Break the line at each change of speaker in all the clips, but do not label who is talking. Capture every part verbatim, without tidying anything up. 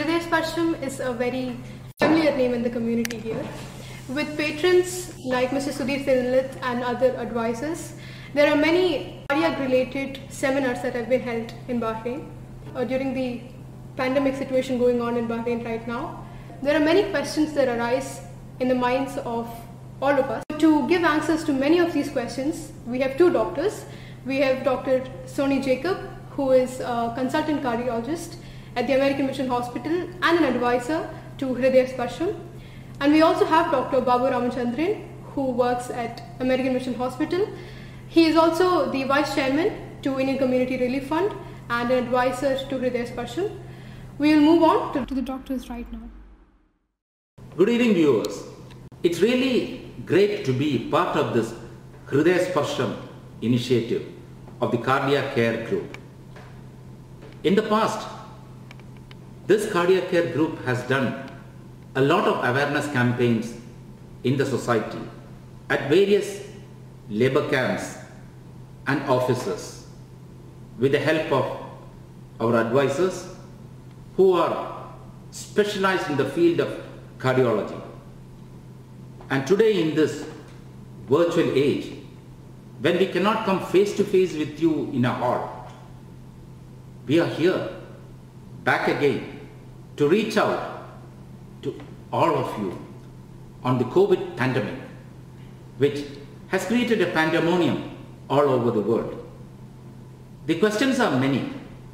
Hriday Sparsham is a very familiar name in the community here. With patrons like Mister Sudhir Thirunath and other advisors, there are many cardiac-related seminars that have been held in Bahrain uh, during the pandemic situation going on in Bahrain right now. There are many questions that arise in the minds of all of us. To give answers to many of these questions, we have two doctors. We have Doctor Soni Jacob, who is a consultant cardiologist at the American Mission Hospital and an advisor to Hriday Sparsham. And we also have Doctor Babu Ramachandran, who works at American Mission Hospital. He is also the Vice Chairman to Indian Community Relief Fund and an advisor to Hriday Sparsham. We will move on to, to the doctors right now.
Good evening, viewers. It's really great to be part of this Hriday Sparsham initiative of the Cardiac Care Group. In the past, this Cardiac Care Group has done a lot of awareness campaigns in the society at various labor camps and offices with the help of our advisors who are specialized in the field of cardiology. And today, in this virtual age, when we cannot come face to face with you in a hall, we are here back again to reach out to all of you on the COVID pandemic, which has created a pandemonium all over the world. The questions are many.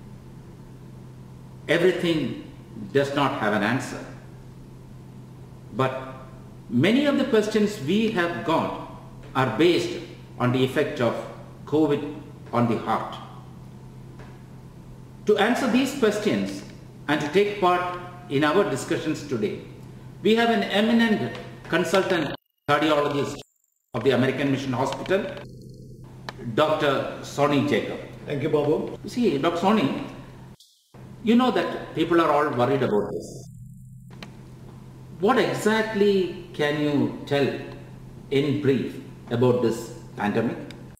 Everything does not have an answer. But many of the questions we have got are based on the effect of COVID on the heart. To answer these questions and to take part in our discussions today, we have an eminent consultant cardiologist of the American Mission Hospital, Doctor Soni Jacob.
Thank you, Babu.
See, Doctor Soni, you know that people are all worried about this. What exactly can you tell in brief about this pandemic?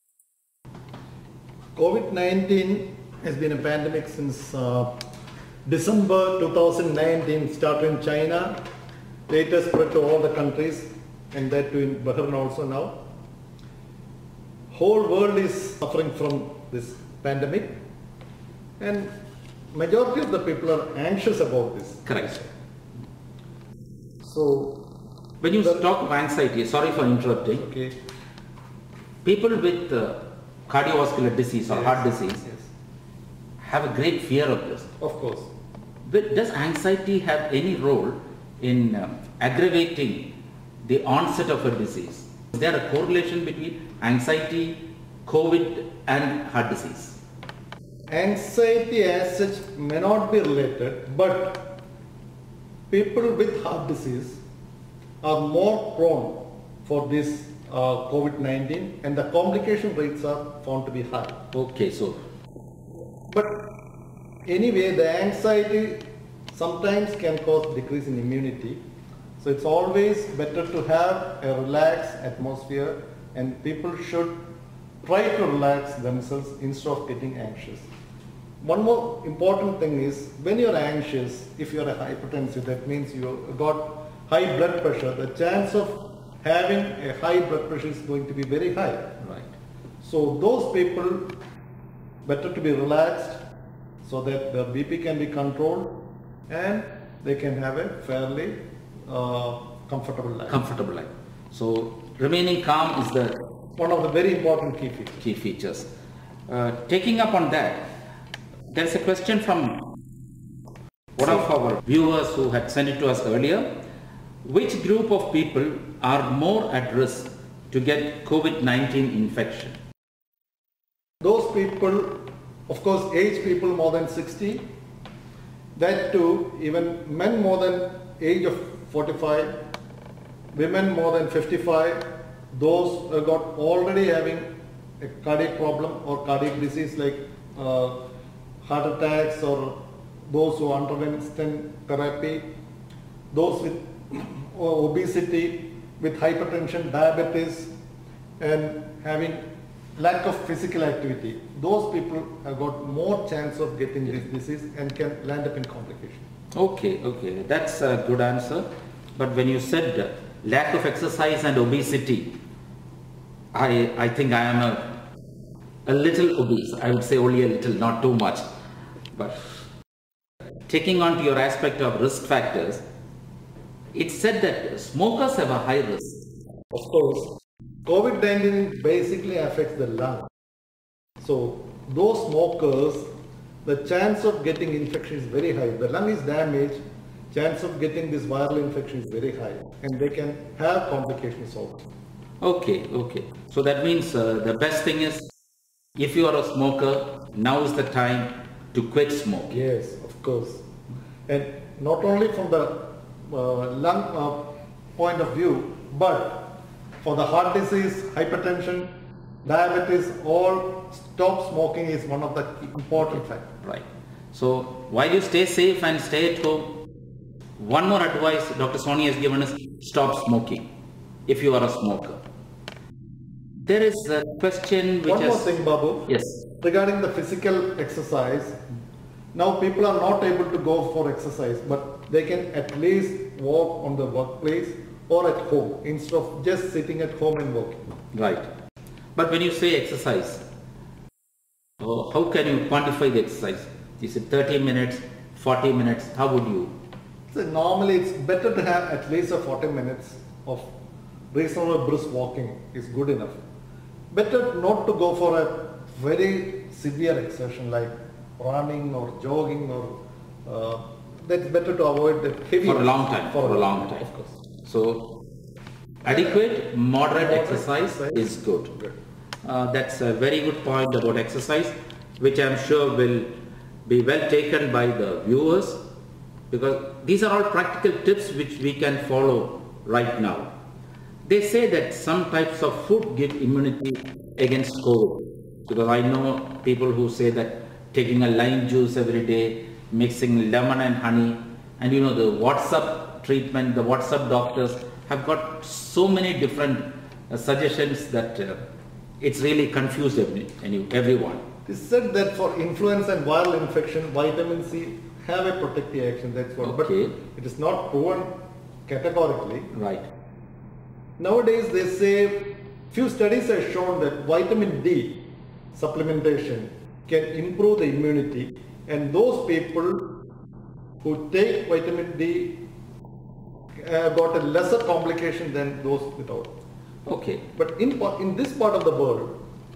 COVID nineteen has been a pandemic since uh, December two thousand nineteen, started in China, later spread to all the countries, and that too in Bahrain also now. Whole world is suffering from this pandemic, and majority of the people are anxious about this.
Correct.
So,
when you talk of anxiety, sorry for interrupting,
okay.
people with uh, cardiovascular disease or
Yes.
heart disease
Yes.
have a great fear of this.
Of course.
But does anxiety have any role in um, aggravating the onset of a disease? Is there a correlation between anxiety, COVID and heart disease?
Anxiety as such may not be related, but people with heart disease are more prone for this uh, COVID nineteen, and the complication rates are found to be high.
Okay, so.
But anyway, the anxiety sometimes can cause decrease in immunity. So it's always better to have a relaxed atmosphere, and people should try to relax themselves instead of getting anxious. One more important thing is, when you're anxious, if you're a hypertensive, that means you got high blood pressure, the chance of having a high blood pressure is going to be very high.
Right.
So those people, better to be relaxed so that the B P can be controlled and they can have a fairly uh, comfortable life.
Comfortable life. So remaining calm is the
one of the very important key features.
Key features. Uh, taking up on that, there is a question from one of our viewers who had sent it to us earlier. Which group of people are more at risk to get COVID nineteen infection?
Those people, of course, aged people more than sixty, that too, even men more than age of forty-five, women more than fifty-five, those who got already having a cardiac problem or cardiac disease like uh, heart attacks, or those who underwent stent therapy, those with obesity, with hypertension, diabetes, and having lack of physical activity, those people have got more chance of getting this disease and can land up in complication.
Okay, okay, that's a good answer. But when you said uh, lack of exercise and obesity, I, I think I am a, a little obese. I would say only a little, not too much. But taking on to your aspect of risk factors, it's said that smokers have a high risk.
Of course, COVID nineteen basically affects the lung. So those smokers, the chance of getting infection is very high. The lung is damaged, chance of getting this viral infection is very high, and they can have complications also.
Okay, okay. So that means uh, the best thing is, if you are a smoker, now is the time to quit smoking.
Yes, of course. And not only from the uh, lung uh, point of view, but for the heart disease, hypertension, diabetes, all stop smoking is one of the important factors.
Right. So while you stay safe and stay at home, one more advice Doctor Soni has given us: stop smoking if you are a smoker. There is a question which
One
has...
more thing, Babu.
Yes.
Regarding the physical exercise, now people are not able to go for exercise, but they can at least walk on the workplace or at home instead of just sitting at home and working.
Right. But when you say exercise, uh, how can you quantify the exercise? Is it thirty minutes, forty minutes? How would you?
So normally it's better to have at least a forty minutes of reasonable brisk walking is good enough. Better not to go for a very severe exertion like running or jogging, or uh, that's better to avoid the heavy
For a long time.
For,
For a long time.
Of course.
So adequate, moderate,
Moderate
exercise,
exercise
is good.
good.
Uh, that's a very good point about exercise, which I'm sure will be well taken by the viewers, because these are all practical tips which we can follow right now. They say that some types of food give immunity against COVID, because I know people who say that taking a lime juice every day, mixing lemon and honey, and you know the WhatsApp treatment, the WhatsApp doctors have got so many different uh, suggestions that uh, it's really confused every, everyone.
It is said that for influenza and viral infection, vitamin C have a protective action, that's what,
Okay.
but it is not proven categorically.
Right.
Nowadays they say, few studies have shown that vitamin D supplementation can improve the immunity, and those people who take vitamin D uh, got a lesser complication than those without.
Okay.
But in, pa- in this part of the world,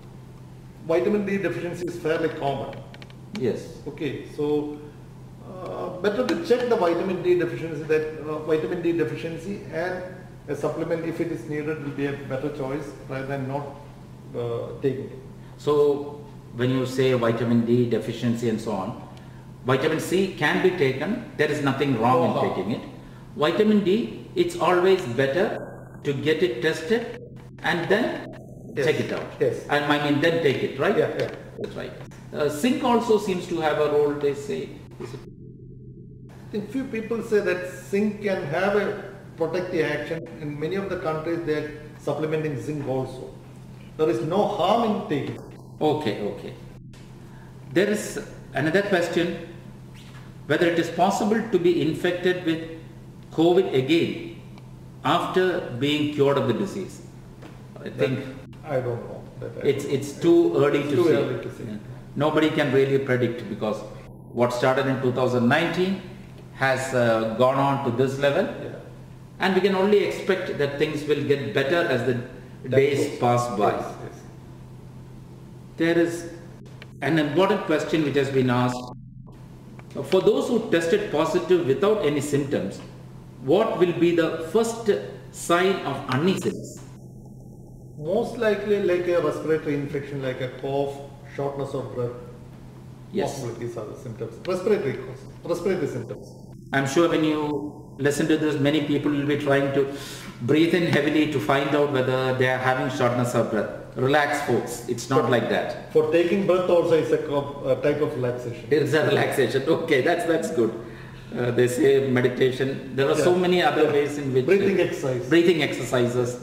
vitamin D deficiency is fairly common.
Yes.
Okay, so uh, better to check the vitamin D deficiency, that uh, vitamin D deficiency, and a supplement if it is needed will be a better choice rather than not uh, taking it.
So when you say vitamin D deficiency and so on, vitamin C can be taken. There is nothing wrong
No
in
harm.
taking it. Vitamin D, it's always better to get it tested and then
Yes.
check it out.
Yes.
And I mean then take it, right?
Yeah, yeah.
That's right. Uh, zinc also seems to have a role, they say. Is it?
I think few people say that zinc can have a protective action. In many of the countries they are supplementing zinc also. There is no harm in taking.
Okay, okay. There is another question, whether it is possible to be infected with COVID again after being cured of the disease. I think
I don't know. That I
it's
don't
it's
know.
too early
It's
to
too
say.
early to say.
Yeah. Nobody can really predict, because what started in two thousand nineteen has uh, gone on to this level,
Yeah.
and we can only expect that things will get better as the
That
days
goes.
pass by.
Yes, yes.
There is an important question which has been asked. For those who tested positive without any symptoms, what will be the first sign of uneasiness?
Most likely like a respiratory infection, like a cough, shortness of breath.
Yes.
Possibly these are the symptoms. Respiratory cause, respiratory symptoms.
I'm sure when you listen to this, many people will be trying to breathe in heavily to find out whether they are having shortness of breath. Relax, folks. It's not like that.
For taking breath also is a, co- a type of relaxation.
It's a relaxation. Okay, that's that's good. Uh, they say meditation. There are so
Yeah.
many other
Yeah.
ways in which
Breathing exercise.
breathing exercises.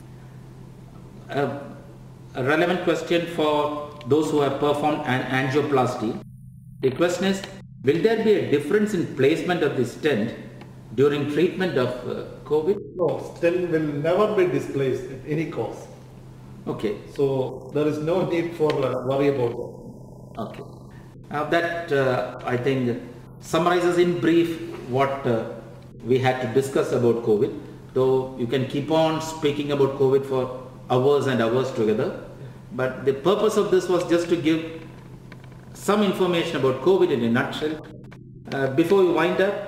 Uh, a relevant question for those who have performed an angioplasty. The question is, will there be a difference in placement of the stent during treatment of uh, COVID?
No, stent will never be displaced at any cost.
Okay.
So there is no need for uh, worry about that.
Okay. Now that uh, I think summarizes in brief what uh, we had to discuss about COVID. Though you can keep on speaking about COVID for hours and hours together. But the purpose of this was just to give some information about COVID in a nutshell. Uh, before we wind up,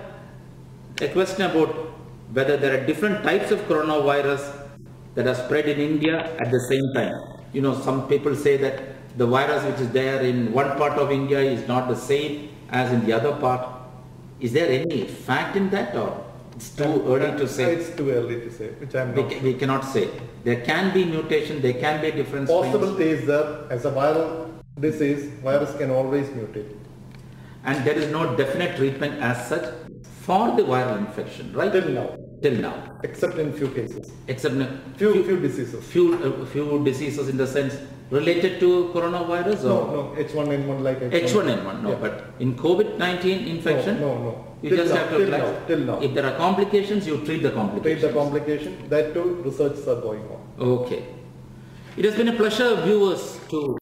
a question about whether there are different types of coronavirus that are spread in India at the same time. You know, some people say that the virus which is there in one part of India is not the same as in the other part. Is there any fact in that, or it's too early to say?
It's too early to say, which I'm
we,
not
ca
sure.
we cannot say. There can be mutation, there can be different strains.
Possibility is that as a viral disease, virus can always mutate.
And there is no definite treatment as such for the viral infection, right?
Till now.
Till now.
Except in few cases.
Except in a
Few,
few,
few diseases.
few, uh, few diseases in the sense related to coronavirus?
No,
or?
no, H one N one like
H one N one, no,
Yeah.
but in COVID nineteen infection,
No, no, no.
you
Till
just
now,
have to
till
relax.
now, till now.
If there are complications, you treat the complications.
Treat the complication. That too, researches are going on.
Okay. It has been a pleasure, viewers, to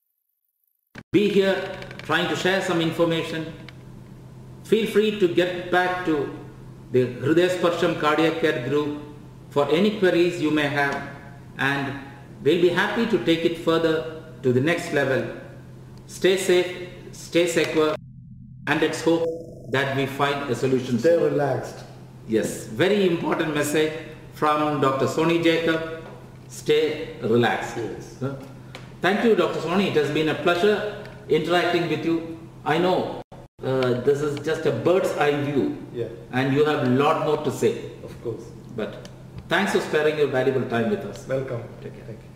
be here trying to share some information. Feel free to get back to the Hriday Sparsham Cardiac Care Group for any queries you may have, and we'll be happy to take it further to the next level. Stay safe, stay secure, and let's hope that we find a solution.
Stay
soon.
relaxed.
Yes, very important message from Doctor Soni Jacob. Stay relaxed.
Yes.
Huh? Thank you, Doctor Soni. It has been a pleasure interacting with you. I know uh, this is just a bird's eye view,
Yeah.
and you have a lot more to say.
Of course.
But thanks for sparing your valuable time with us.
Welcome.
Take care.
Thank you.